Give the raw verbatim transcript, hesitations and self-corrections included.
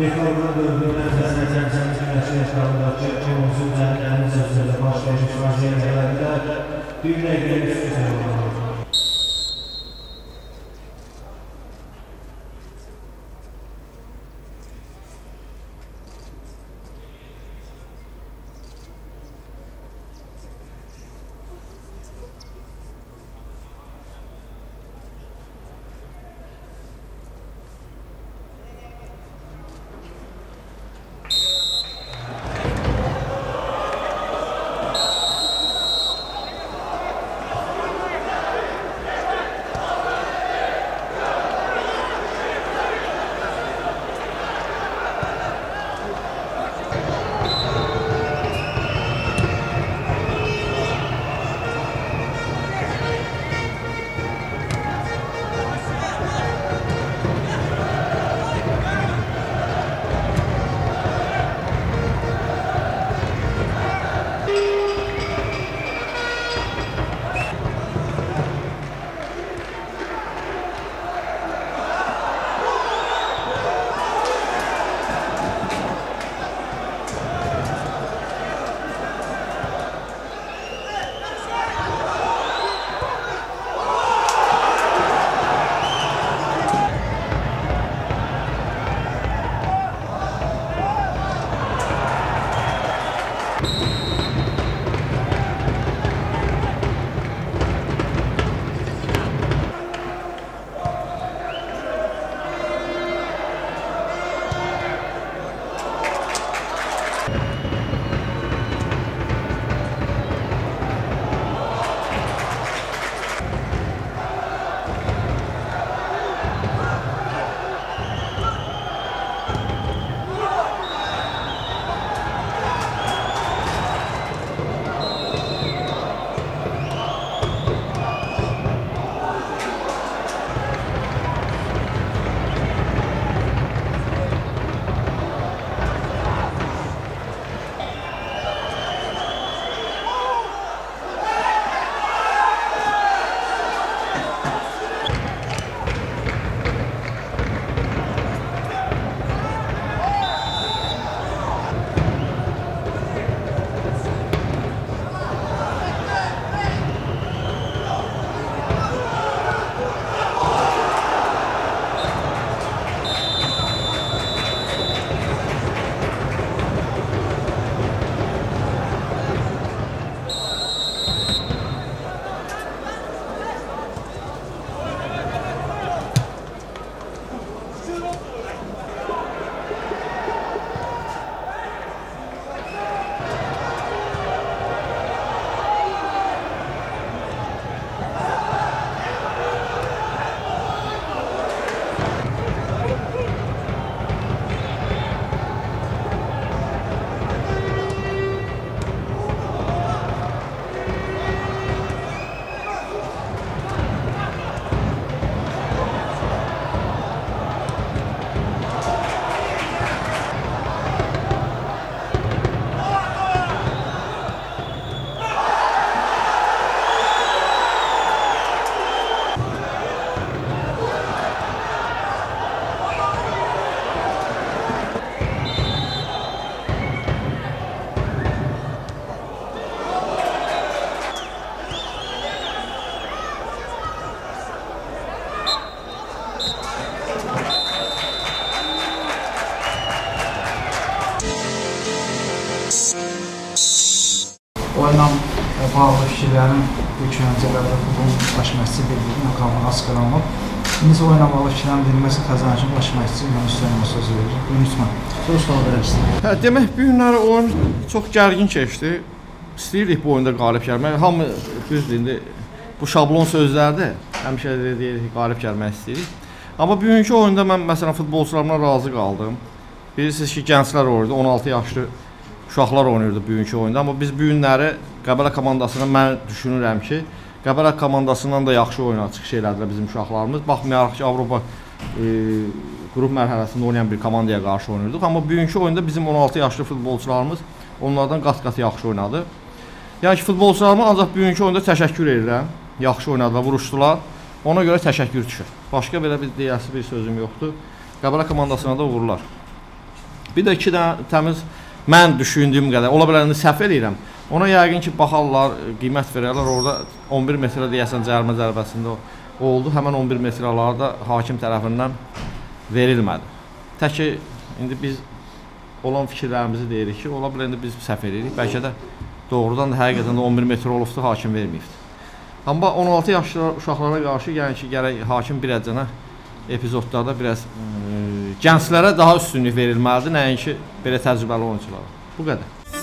Rekorunu dördündən səslə səmsənin sənəşin yaşlarındakı Çemonsun əlinin sözlərlə başlayış vəziyyətlərində bir dəqiqəyə üstü sayılmalıdır. Oyunla bağlı fikirlərin ilk öncələrdə futbolun baş məşqçisi bildirir, məqamını asqıranıb. İndi oyunla bağlı fikirlərin bilməsi Xəzəncinin baş məşqçisi Yunus Səlmə söz verir. Unutma. Söz sual verərsiniz. Hə, demək bu günləri oyun çox gərgin keçdi. İstəyirdik bu oyunda qalib gəlmək. Hamı düzdür, indi bu şablon sözlərdir. Həmişə deyirik, qalib gəlmək istəyirik. Amma bugünkü oyunda mən məsələn futbolçularımla razı qaldım. Bilirsiniz ki, gənclər oynadı, on altı yaşlı uşaqlar oynayırdı bugünkü oyunda. Amma biz bu günləri Qəbələ komandasına mən düşünürəm ki, Qəbələ komandasından da yaxşı oyuna çıxış elədilər bizim uşaqlarımız. Baxmayaraq ki, Avropa e, qrup mərhələsində oynayan bir komandaya qarşı oynayırdıq. Amma bugünkü oyunda bizim on altı yaşlı futbolçularımız onlardan qat-qat yaxşı oynadı. Yəni ki, futbolçularıma ancaq bugünkü oyunda təşəkkür edirəm. Yaxşı oynadılar, vuruşdular. Ona görə təşəkkür düşür. Başqa belə bir deyəsi bir sözüm yoxdur. Qəbələ komandasına da uğurlar. Bir də iki dənə təmiz mən düşündüyüm qədər, ola bilər indi səhv eləyirəm. Ona yəqin ki, baxarlar, qiymət verərlər, orada on bir metrə deyəsən cərimə zərbəsində oldu. Həmən on bir metrəlarda hakim tərəfindən verilmədi. Tək ki, indi biz olan fikirlərimizi deyirik ki, ola bilər indi biz səhv edirik. Bəlkə də doğrudan da həqiqətən də on bir metr olubdu, hakim verməyibdi. Amma on altı yaşlı uşaqlara qarşı yəni ki, gərək hakim bir əcənə epizodlarda biraz ə, gənclərə daha üstünlük verilməlidir, nəinki belə təcrübəli oyunçulara. Bu qədər.